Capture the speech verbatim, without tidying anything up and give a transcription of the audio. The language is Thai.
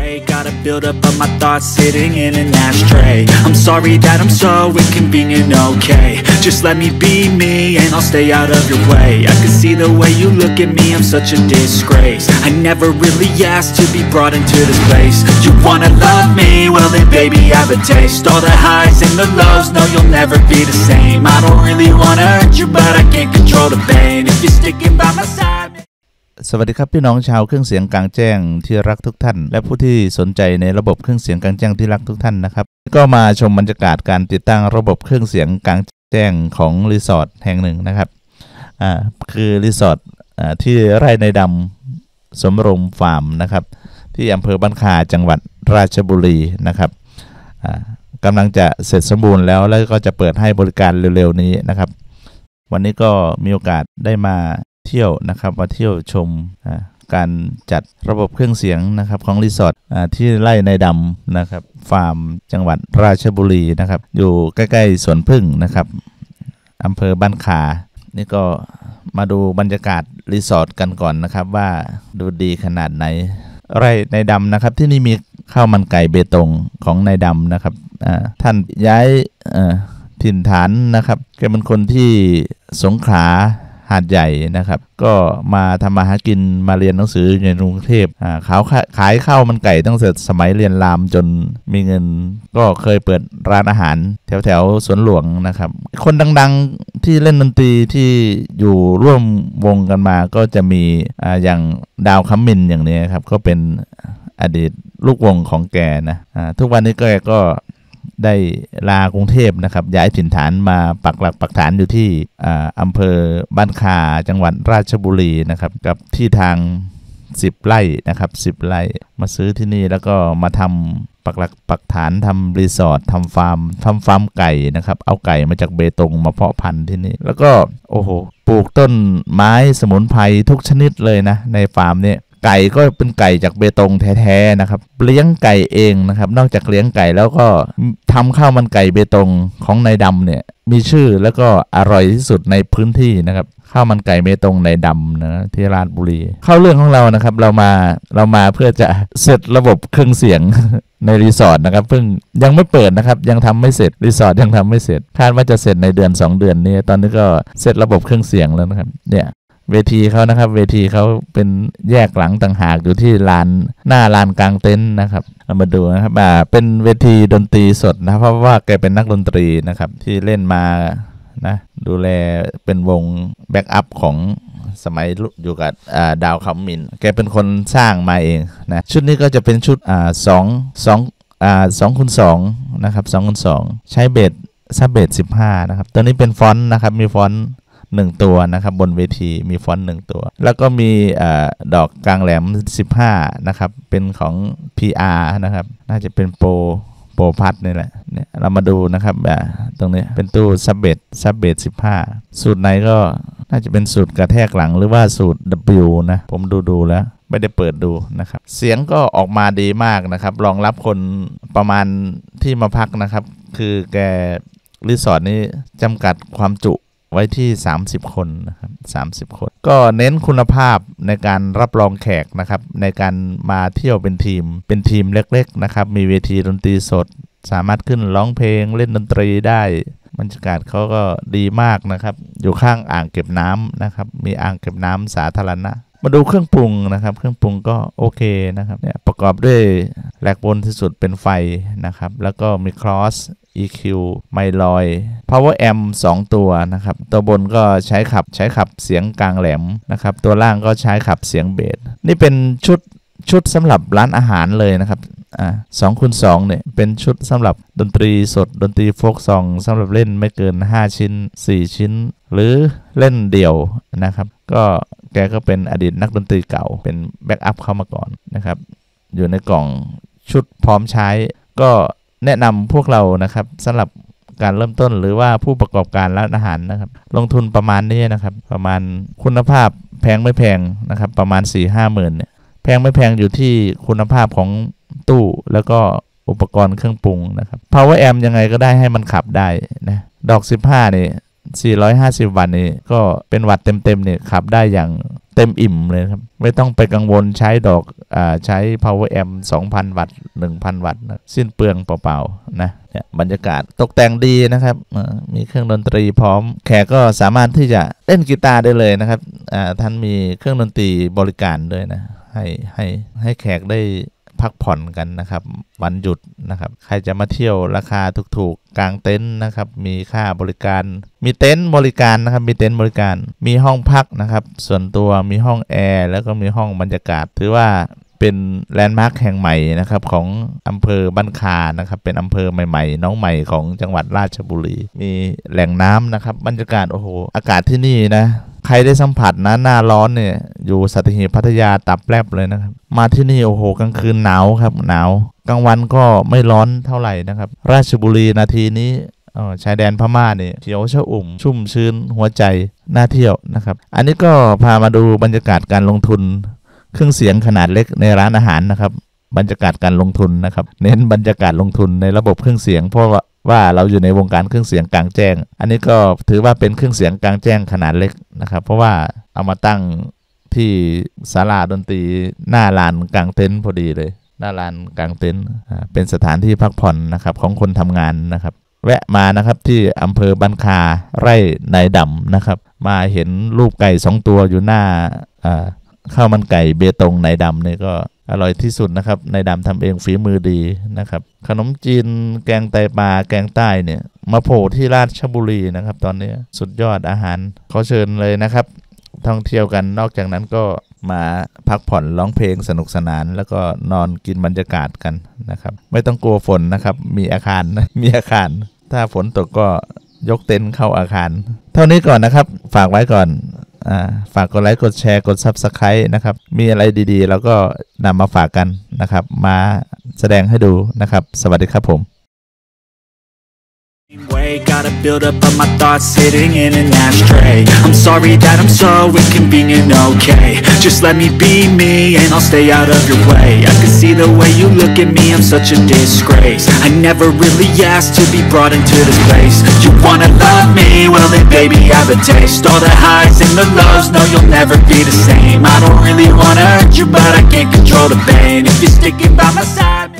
Gotta build up of my thoughts sitting in an ashtray. I'm sorry that I'm so inconvenient, okay. Just let me be me and I'll stay out of your way. I can see the way you look at me, I'm such a disgrace. I never really asked to be brought into this place. You wanna love me? Well then baby have a taste. All the highs and the lows, no you'll never be the same. I don't really wanna hurt you but I can't control the pain. If you're sticking by my side. สวัสดีครับพี่น้องชาวเครื่องเสียงกลางแจ้งที่รักทุกท่านและผู้ที่สนใจในระบบเครื่องเสียงกลางแจ้งที่รักทุกท่านนะครับก็มาชมบรรยากาศการติดตั้งระบบเครื่องเสียงกลางแจ้งของรีสอร์ทแห่งหนึ่งนะครับอ่าคือรีสอร์ทอ่าที่ไร่ในดำสมรมฟาร์มนะครับที่อำเภอบ้านคาจังหวัดราชบุรีนะครับอ่ากำลังจะเสร็จสมบูรณ์แล้วแล้วก็จะเปิดให้บริการเร็วๆนี้นะครับวันนี้ก็มีโอกาสได้มาเที่ยวนะครับมาเที่ยวชมการจัดระบบเครื่องเสียงนะครับของรีสอร์ทที่ไร่ในดำนะครับฟาร์มจังหวัดราชบุรีนะครับอยู่ใกล้ๆสวนผึ้งนะครับอำเภอบ้านคานี่ก็มาดูบรรยากาศรีสอร์ทกันก่อนนะครับว่าดูดีขนาดไหนไร่ในดำนะครับที่นี่มีข้าวมันไก่เบตงของในดำนะครับท่านย้ายถิ่นฐานนะครับแกเป็นคนที่สงขลาหาดใหญ่นะครับก็มาทำมาหากินมาเรียนหนังสือในกรุงเทพอ่าขายขายข้าวมันไก่ตั้งแต่สมัยเรียนรามจนมีเงินก็เคยเปิดร้านอาหารแถวแถวสวนหลวงนะครับคนดังๆที่เล่นดนตรีที่อยู่ร่วมวงกันมาก็จะมีอ่าอย่างดาวคัมมินอย่างนี้ครับก็เป็นอดีตลูกวงของแกนะอ่าทุกวันนี้ก็ก็ได้ลากรุงเทพนะครับย้ายถิ่นฐานมาปักหลักปักฐานอยู่ที่อำเภอบ้านคาจังหวัดราชบุรีนะครับกับที่ทางสิบไร่นะครับสิบไร่มาซื้อที่นี่แล้วก็มาทำปักหลักปักฐานทำรีสอร์ททำฟาร์มทำฟาร์มไก่นะครับเอาไก่มาจากเบตงมาเพาะพันธุ์ที่นี่แล้วก็โอ้โหปลูกต้นไม้สมุนไพรทุกชนิดเลยนะในฟาร์มนี้ไก่ก็เป็นไก่จากเบตงแท้ๆนะครับเลี้ยงไก่เองนะครับนอกจากเลี้ยงไก่แล้วก็ทำข้าวมันไก่เบตงของนายดำเนี่ยมีชื่อแล้วก็อร่อยที่สุดในพื้นที่นะครับข้าวมันไก่เบตงนายดำนะที่ราชบุรีเข้าเรื่องของเรานะครับเรามาเรามาเพื่อจะเสร็จระบบเครื่องเสียงในรีสอร์ทนะครับเพิ่งยังไม่เปิดนะครับยังทำไม่เสร็จรีสอร์ทยังทำไม่เสร็จคาดว่าจะเสร็จในเดือนสองเดือนนี้ตอนนี้ก็เสร็จระบบเครื่องเสียงแล้วนะครับเนี่ยเวทีเขานะครับเวทีเขาเป็นแยกหลังต่างหากอยู่ที่ลานหน้าลานกลางเต็นท์นะครับเอามาดูนะครับอ่าเป็นเวทีดนตรีสดนะเพราะว่าแกเป็นนักดนตรีนะครับที่เล่นมานะดูแลเป็นวงแบ็กอัพของสมัยอยู่กับอ่าดาวคัมมินแกเป็นคนสร้างมาเองนะชุดนี้ก็จะเป็นชุดอ่าสองสองอ่าสองคูณสองนะครับสองคูณสองใช้เบสซับเบสสิบห้านะครับตัวนี้เป็นฟอนต์นะครับมีฟอนต์หนึ่งตัวนะครับบนเวทีมีฟอนต์หนึ่งตัวแล้วก็มีอ่าดอกกลางแหลมสิบห้านะครับเป็นของ พี อาร์ นะครับน่าจะเป็นโปรโปรพัดนี่แหละเนี่ยเรามาดูนะครับอ่าตรงนี้เป็นตู้ซับเบสซับเบสสิบห้าสูตรไหนก็น่าจะเป็นสูตรกระแทกหลังหรือว่าสูตร ดับเบิลยู นะผมดูดูแล้วไม่ได้เปิดดูนะครับเสียงก็ออกมาดีมากนะครับรองรับคนประมาณที่มาพักนะครับคือแกรีสอร์ทนี้จำกัดความจุไว้ที่สามสิบคนนะครับสามสิบคนก็เน้นคุณภาพในการรับรองแขกนะครับในการมาเที่ยวเป็นทีมเป็นทีมเล็กๆนะครับมีเวทีดนตรีสดสามารถขึ้นร้องเพลงเล่นดนตรีได้บรรยากาศเขาก็ดีมากนะครับอยู่ข้างอ่างเก็บน้ำนะครับมีอ่างเก็บน้ำสาธารณะมาดูเครื่องปรุงนะครับเครื่องปรุงก็โอเคนะครับเนี่ยประกอบด้วยแหลกบนที่สุดเป็นไฟนะครับแล้วก็มีครอส อี คิว ไมลอย Power Amp สองตัวนะครับตัวบนก็ใช้ขับใช้ขับเสียงกลางแหลมนะครับตัวล่างก็ใช้ขับเสียงเบสนี่เป็นชุดชุดสำหรับร้านอาหารเลยนะครับอ่าสองคูณสองเนี่ยเป็นชุดสำหรับดนตรีสดดนตรีโฟล์กซองสำหรับเล่นไม่เกินห้าชิ้นสี่ชิ้นหรือเล่นเดี่ยวนะครับก็แกก็เป็นอดีตนักดนตรีเก่าเป็นแบ็กอัพเข้ามาก่อนนะครับอยู่ในกล่องชุดพร้อมใช้ก็แนะนำพวกเรานะครับสำหรับการเริ่มต้นหรือว่าผู้ประกอบการร้านอาหารนะครับลงทุนประมาณนี้นะครับประมาณคุณภาพแพงไม่แพงนะครับประมาณ สี่ห้าหมื่นเนี่ยแพงไม่แพงอยู่ที่คุณภาพของตู้แล้วก็อุปกรณ์เครื่องปรุงนะครับ Power Amp ยังไงก็ได้ให้มันขับได้นะดอกสิบห้านี่สี่ร้อยห้าสิบวัตต์นี่ก็เป็นวัตต์เต็มๆเนี่ยขับได้อย่างเต็มอิ่มเลยครับไม่ต้องไปกังวลใช้ดอกอ่าใช้ power amp สองพัน วัตต์ หนึ่งพัน วัตต์นะสิ้นเปลืองเปล่าๆนะเนี่ยบรรยากาศตกแต่งดีนะครับมีเครื่องดนตรีพร้อมแขกก็สามารถที่จะเล่นกีตาร์ได้เลยนะครับอ่าท่านมีเครื่องดนตรีบริการด้วยนะให้ให้ให้แขกได้พักผ่อนกันนะครับวันหยุดนะครับใครจะมาเที่ยวราคาถูกๆกลางเต็นท์นะครับมีค่าบริการมีเต็นท์บริการนะครับมีเต็นท์บริการมีห้องพักนะครับส่วนตัวมีห้องแอร์แล้วก็มีห้องบรรยากาศถือว่าเป็นแลนด์มาร์คแห่งใหม่นะครับของอำเภอบ้านคานะครับเป็นอำเภอใหม่ๆน้องใหม่ของจังหวัดราชบุรีมีแหล่งน้ำนะครับบรรยากาศโอ้โหอากาศที่นี่นะใครได้สัมผัสนะหน้าร้อนเนี่ยอยู่สัตหีบพัทยาตับแลบเลยนะครับมาที่นี่โอ้โหกลางคืนหนาวครับหนาวกลางวันก็ไม่ร้อนเท่าไหร่นะครับราชบุรีนาทีนี้ชายแดนพม่าเนี่ยเขียวชอุ่มชุ่มชื้นหัวใจน่าเที่ยวนะครับอันนี้ก็พามาดูบรรยากาศการลงทุนเครื่องเสียงขนาดเล็กในร้านอาหารนะครับบรรยากาศการลงทุนนะครับเน้นบรรยากาศลงทุนในระบบเครื่องเสียงเพราะว่าว่าเราอยู่ในวงการเครื่องเสียงกลางแจ้งอันนี้ก็ถือว่าเป็นเครื่องเสียงกลางแจ้งขนาดเล็กนะครับเพราะว่าเอามาตั้งที่ศาลาดนตรีหน้าลานกลางเต็นท์พอดีเลยหน้าลานกลางเต็นท์เป็นสถานที่พักผ่อนนะครับของคนทำงานนะครับแวะมานะครับที่อำเภอบ้านคาไร่นายดำนะครับมาเห็นรูปไก่สองตัวอยู่หน้าข้าวมันไก่เบตงนายดำเนี่ยก็อร่อยที่สุดนะครับนายดำทำเองฝีมือดีนะครับขนมจีนแกงไตปลาแกงใต้เนี่ยมาโผล่ที่ราชบุรีนะครับตอนนี้สุดยอดอาหารขอเชิญเลยนะครับท่องเที่ยวกันนอกจากนั้นก็มาพักผ่อนร้องเพลงสนุกสนานแล้วก็นอนกินบรรยากาศกันนะครับไม่ต้องกลัวฝนนะครับมีอาคารนะมีอาคารถ้าฝนตกก็ยกเต็นท์เข้าอาคารเท่านี้ก่อนนะครับฝากไว้ก่อนอ่าฝากกดไลค์กดแชร์กด ซับสไครบ์ นะครับมีอะไรดีๆแล้วก็นำมาฝากกันนะครับมาแสดงให้ดูนะครับสวัสดีครับผม Way, gotta build up of my thoughts sitting in an ashtray. I'm sorry that I'm so inconvenient, okay. Just let me be me and I'll stay out of your way. I can see the way you look at me, I'm such a disgrace. I never really asked to be brought into this place. You wanna love me? Well then baby have a taste. All the highs and the lows, no you'll never be the same. I don't really wanna hurt you but I can't control the pain. If you're sticking by my side